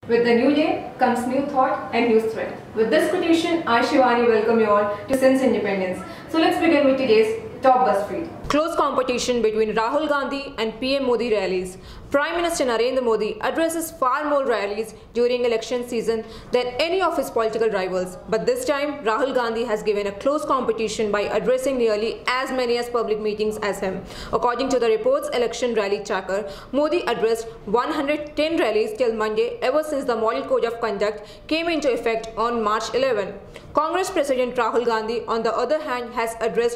With the new day comes new thought and new threat. With this quotation, I, Shivani, welcome you all to Since Independence. So let's begin with today's top BuzzFeed. Close competition between Rahul Gandhi and PM Modi rallies. Prime Minister Narendra Modi addresses far more rallies during election season than any of his political rivals. But this time, Rahul Gandhi has given a close competition by addressing nearly as many as public meetings as him. According to the report's election rally tracker, Modi addressed 110 rallies till Monday ever since the Model Code of Conduct came into effect on March 11. Congress President Rahul Gandhi, on the other hand, has addressed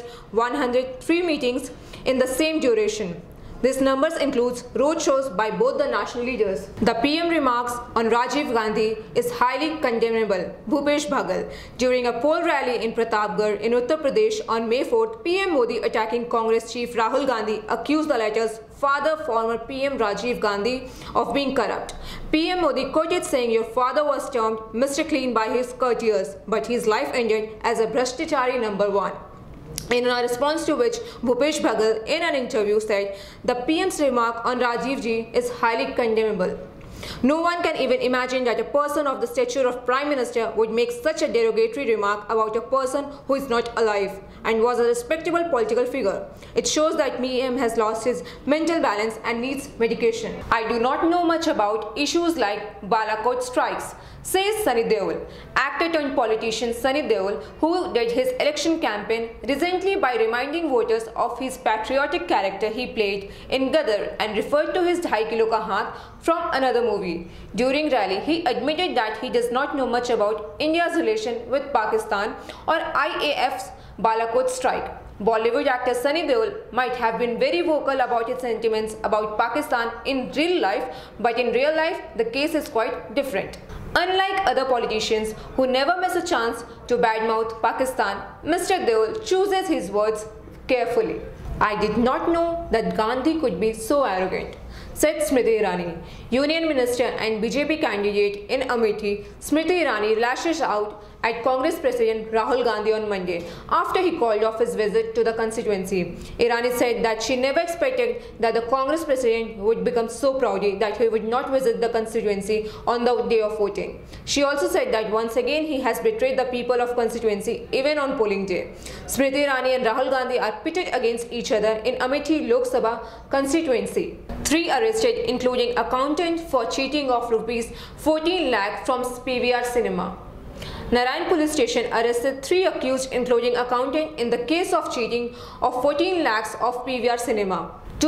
103 meetings in the same duration. These numbers includes roadshows by both the national leaders. The PM remarks on Rajiv Gandhi is highly condemnable. Bhupesh Baghel. During a poll rally in Pratapgarh in Uttar Pradesh on May 4th, PM Modi attacking Congress chief Rahul Gandhi accused the latter's father, former PM Rajiv Gandhi, of being corrupt. PM Modi quoted saying, "Your father was termed Mr. Clean by his courtiers, but his life ended as a Bhrashtachari number 1. In a response to which, Bhupesh Baghel in an interview said, "The PM's remark on Rajiv ji is highly condemnable. No one can even imagine that a person of the stature of Prime Minister would make such a derogatory remark about a person who is not alive and was a respectable political figure. It shows that PM has lost his mental balance and needs medication." I do not know much about issues like Balakot strikes, says Sunny Deol. Actor turned politician Sunny Deol, who did his election campaign recently by reminding voters of his patriotic character he played in Gadar and referred to his 2.5 kilo ka haath from another movie. During rally, he admitted that he does not know much about India's relation with Pakistan or IAF's Balakot strike. Bollywood actor Sunny Deol might have been very vocal about his sentiments about Pakistan in real life, but in real life, the case is quite different. Unlike other politicians who never miss a chance to badmouth Pakistan, Mr. Deol chooses his words carefully. "I did not know that Gandhi could be so arrogant," said Smriti Irani. Union Minister and BJP candidate in Amethi, Smriti Irani lashes out at Congress President Rahul Gandhi on Monday after he called off his visit to the constituency. Irani said that she never expected that the Congress President would become so proudy that he would not visit the constituency on the day of voting. She also said that once again he has betrayed the people of constituency even on polling day. Smriti Irani and Rahul Gandhi are pitted against each other in Amethi Lok Sabha constituency. 3 arrested, including accountant for cheating of rupees 14 lakh from PVR cinema. Narayan police station arrested 3 accused, including accountant, in the case of cheating of 14 lakhs of PVR cinema.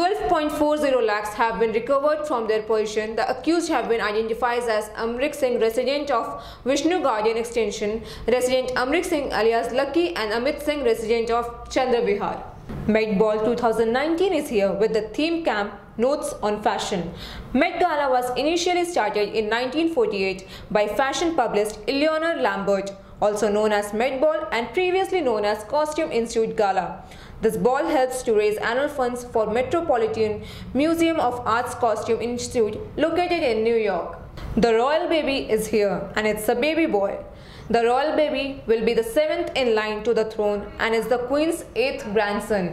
12.40 lakhs have been recovered from their possession. The accused have been identified as Amrik Singh, resident of Vishnu Garden Extension, resident Amrik Singh alias Lakh, and Amit Singh, resident of Chandra Vihar. Met Ball 2019 is here with the theme camp Notes on Fashion. Met Gala was initially started in 1948 by fashion publicist Eleanor Lambert, also known as Met Ball and previously known as Costume Institute Gala. This ball helps to raise annual funds for Metropolitan Museum of Art's Costume Institute located in New York. The royal baby is here, and it's a baby boy. The royal baby will be the 7th in line to the throne and is the Queen's 8th grandson.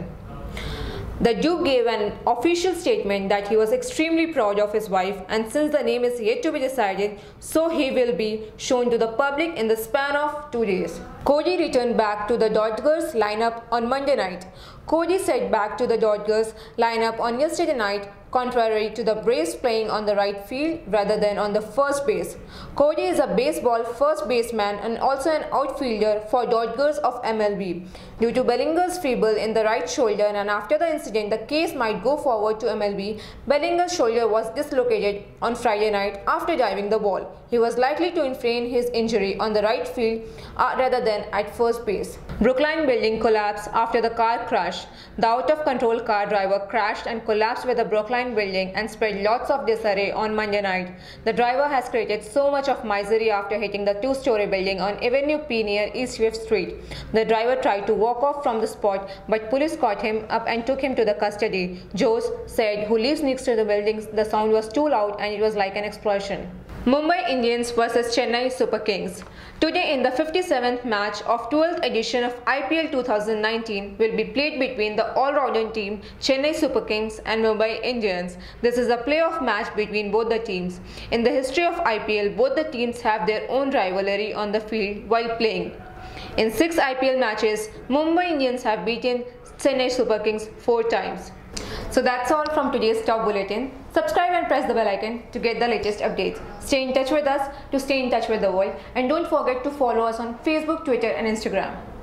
The Duke gave an official statement that he was extremely proud of his wife, and since the name is yet to be decided, so he will be shown to the public in the span of 2 days. Cody returned back to the Dodgers lineup on Monday night. Cody said back to the Dodgers lineup on yesterday night, contrary to the Braves playing on the right field rather than on the first base. Cody is a baseball first baseman and also an outfielder for Dodgers of MLB. Due to Bellinger's feeble in the right shoulder, and after the incident, the case might go forward to MLB. Bellinger's shoulder was dislocated on Friday night after diving the ball. He was likely to inflict his injury on the right field rather than at first base. Brookline building collapsed after the car crash. The out-of-control car driver crashed and collapsed with the Brookline building and spread lots of disarray on Monday night. The driver has created so much of misery after hitting the 2-story building on Avenue P near East 5th Street. The driver tried to walk off from the spot, but police caught him up and took him to the custody. Joe said, who lives next to the building, the sound was too loud and it was like an explosion. Mumbai Indians vs Chennai Super Kings. Today in the 57th match of 12th edition of IPL 2019 will be played between the all-rounder team Chennai Super Kings and Mumbai Indians. This is a playoff match between both the teams. In the history of IPL, both the teams have their own rivalry on the field while playing. In 6 IPL matches, Mumbai Indians have beaten Chennai Super Kings 4 times. So that's all from today's Top Bulletin. Subscribe and press the bell icon to get the latest updates. Stay in touch with us to stay in touch with the world, and don't forget to follow us on Facebook, Twitter and Instagram.